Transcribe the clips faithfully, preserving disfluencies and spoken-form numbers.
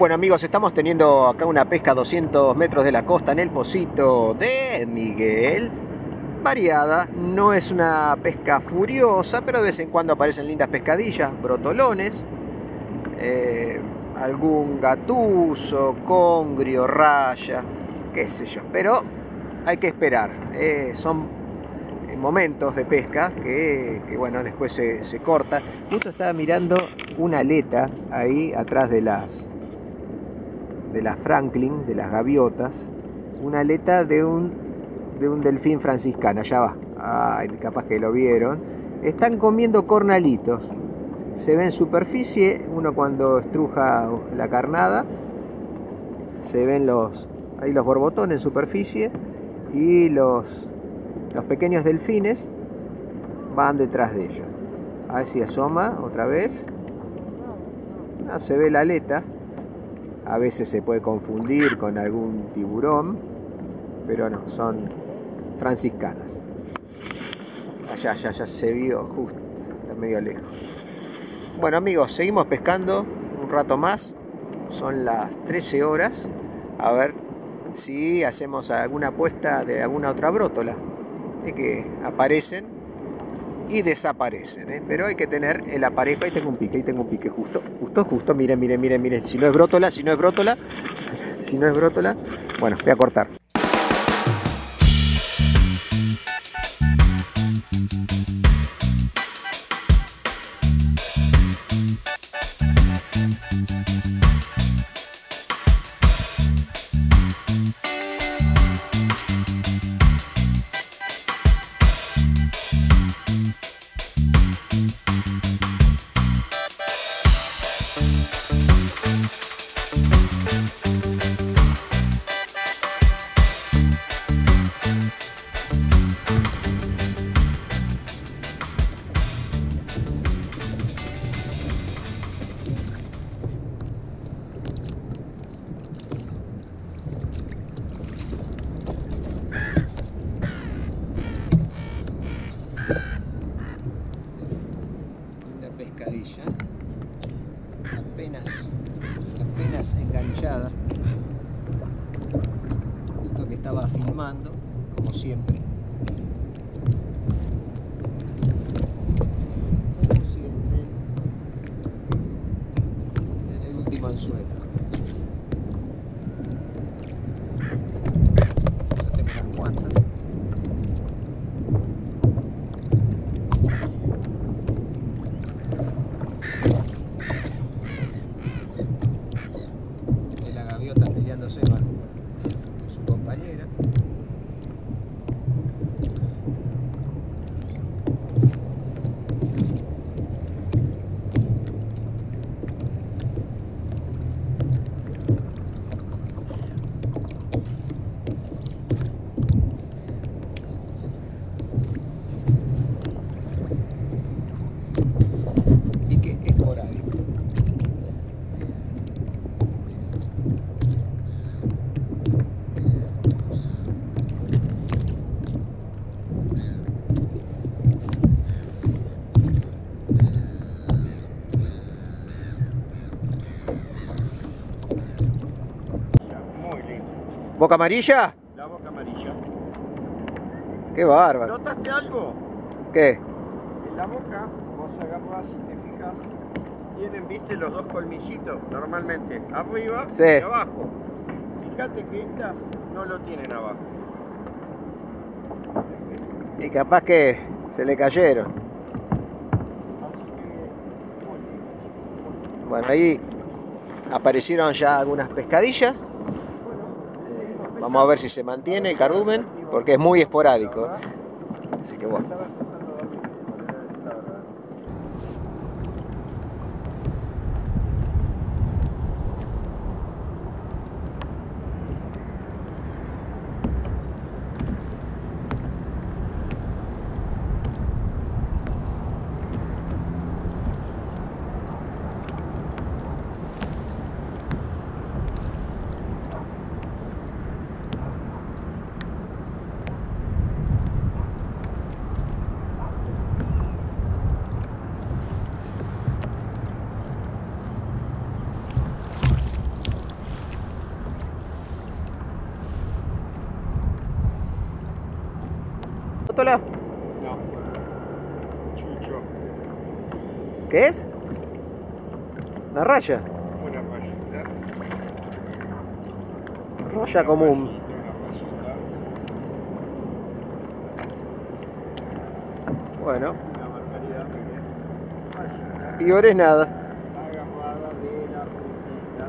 Bueno amigos, estamos teniendo acá una pesca a doscientos metros de la costa en el Pocito de Miguel. Variada, no es una pesca furiosa, pero de vez en cuando aparecen lindas pescadillas, brotolones, eh, algún gatuso, congrio, raya, qué sé yo. Pero hay que esperar, eh, son momentos de pesca que, que bueno, después se, se corta. Justo estaba mirando una aleta ahí atrás de las de las Franklin, de las gaviotas, una aleta de un de un delfín franciscano. Allá va, ay, capaz que lo vieron. Están comiendo cornalitos, se ve en superficie. Uno cuando estruja la carnada se ven los ahí los borbotones en superficie, y los los pequeños delfines van detrás de ellos. A ver si asoma otra vez. No, se ve la aleta. A veces se puede confundir con algún tiburón, pero no, son franciscanas. Allá, ya, ya se vio, justo, está medio lejos. Bueno amigos, seguimos pescando un rato más. Son las trece horas. A ver si hacemos alguna apuesta de alguna otra brótola, de que aparecen y desaparecen, ¿eh? Pero hay que tener el aparejo. Ahí tengo un pique, ahí tengo un pique, justo, justo, justo, miren, miren, miren, miren, si no es brótola, si no es brótola, si no es brótola, bueno, voy a cortar. Pescadilla, apenas, apenas enganchada, justo que estaba filmando, como siempre, como siempre, en el último anzuelo. Ya tengo unas cuantas. Peleándose con, con su compañera. Y que esporádico. ¿Boca amarilla? La boca amarilla. Qué bárbaro. ¿Notaste algo? ¿Qué? En la boca, vos agarrás, si te fijas, tienen, viste, los dos colmillitos, normalmente, arriba Sí. y abajo. Fíjate que estas no lo tienen abajo. Y capaz que se le cayeron. Así que, Bueno, ahí aparecieron ya algunas pescadillas. Vamos a ver si se mantiene el cardumen, porque es muy esporádico. Así que bueno. Nicolás? No. Chucho. ¿Qué es? Una raya. Una rayita. Raya Una común. rayita, una rayita. Bueno. Una barbaridad, mire. Rayita. Peor es nada. Agarrada de la puntita.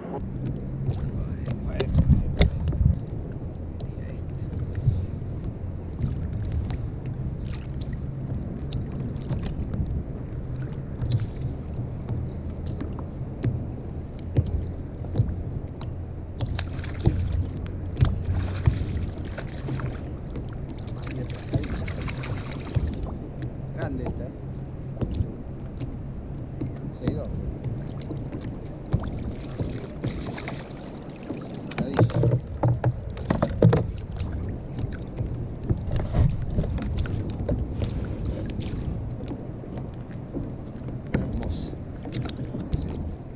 Grande esta. Seguidor. Hermosa. Sí.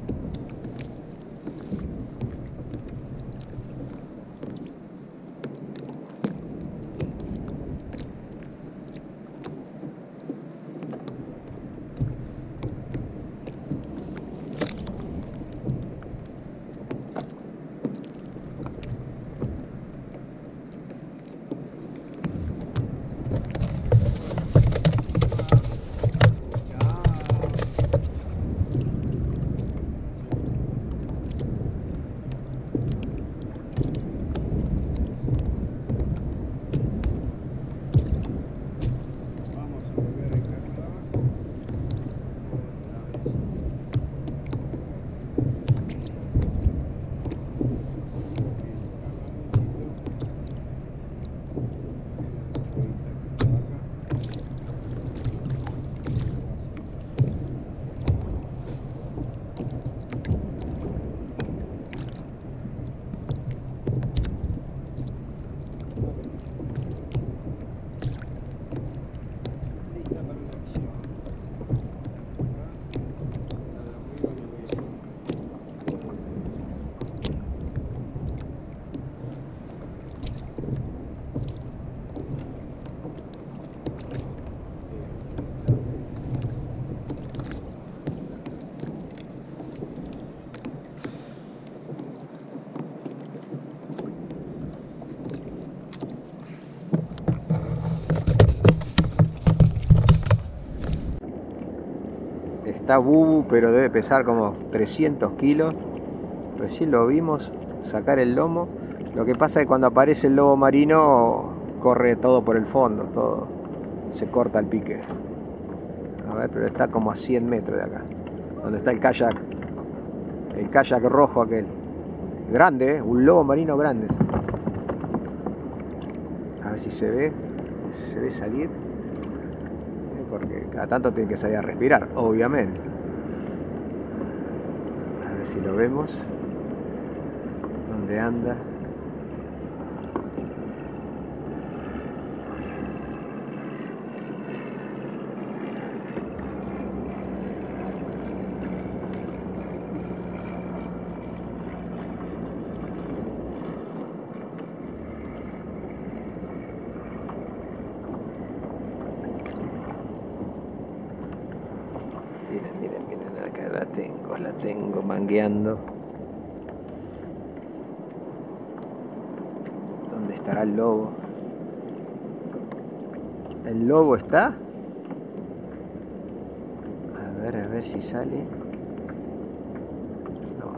Está bubu, pero debe pesar como trescientos kilos. Recién lo vimos sacar el lomo. Lo que pasa es que cuando aparece el lobo marino corre todo por el fondo, todo se corta el pique. A ver, pero está como a cien metros de acá, donde está el kayak, el kayak rojo aquel. Grande, ¿eh? Un lobo marino grande. A ver si se ve, se ve salir. Porque cada tanto tiene que salir a respirar, obviamente. A ver si lo vemos. ¿Dónde anda? Miren, miren, miren, acá la tengo, la tengo mangueando. ¿Dónde estará el lobo? ¿El lobo está? A ver, a ver si sale. No.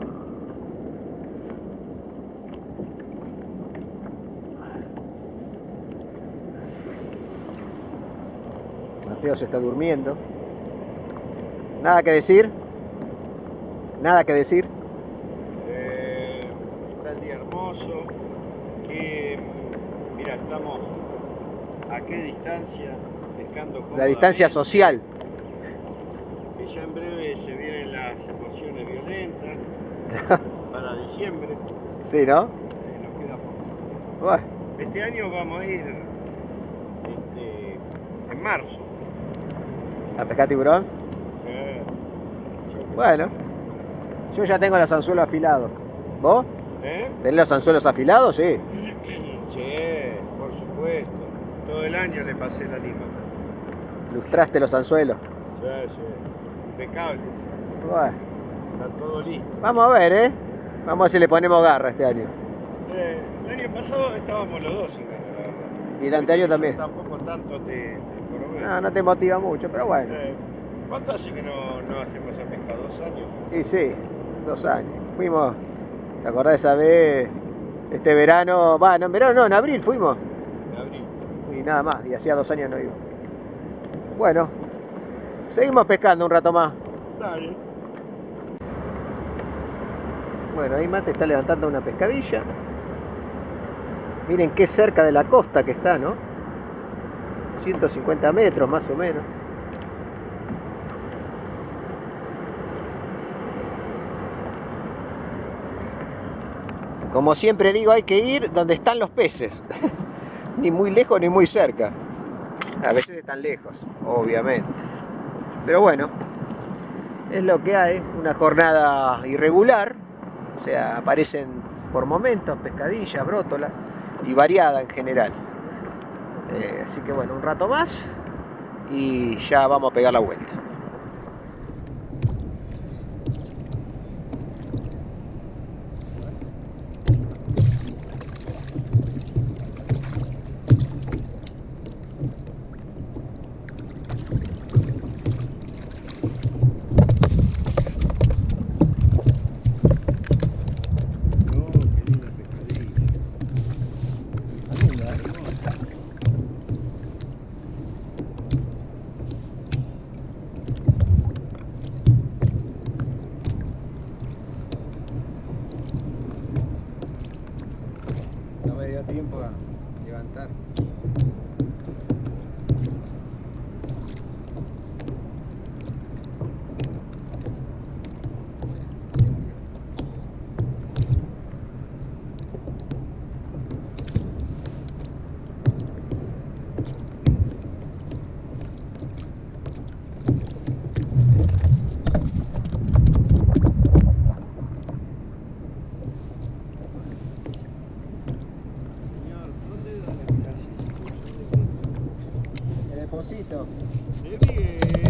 Mateo se está durmiendo. Nada que decir. Nada que decir. Eh, está el día hermoso. Que, mira, estamos a qué distancia pescando cómodamente. La distancia social. Que ya en breve se vienen las emociones violentas para diciembre. Sí, ¿no? Eh, nos queda poco. Bueno, Este año vamos a ir este, en marzo. ¿a pescar tiburón? Eh, Bueno, yo ya tengo los anzuelos afilados. ¿Vos? ¿Eh? ¿Tenés los anzuelos afilados? Sí. Sí, por supuesto. Todo todo el año le pasé la lima. Lustraste los anzuelos. Sí, sí. Impecables. Bueno, Está todo listo. vamos a ver, ¿eh? Vamos a ver si le ponemos garra este año. Sí, el año pasado estábamos los dos sin ganas, la verdad. Y el anterior Yo también. tampoco tanto te, te jorobé. No, no te motiva mucho, pero bueno. Eh, ¿Cuánto hace que no, no hacemos esa pesca? ¿Dos años? Y sí, dos años. Fuimos, ¿te acordás de esa vez? Este verano, va, no, en verano no, en abril fuimos. En abril. Y nada más, y hacía dos años no iba. Bueno, seguimos pescando un rato más. Dale. Bueno, ahí Mate está levantando una pescadilla. Miren qué cerca de la costa que está, ¿no? ciento cincuenta metros más o menos. Como siempre digo, hay que ir donde están los peces. Ni muy lejos ni muy cerca. A veces están lejos, obviamente. Pero bueno, es lo que hay. Una jornada irregular. O sea, aparecen por momentos pescadillas, brótolas y variada en general. Eh, así que bueno, un rato más y ya vamos a pegar la vuelta. No me dio tiempo a levantar. El pocito. Sí, Miguel.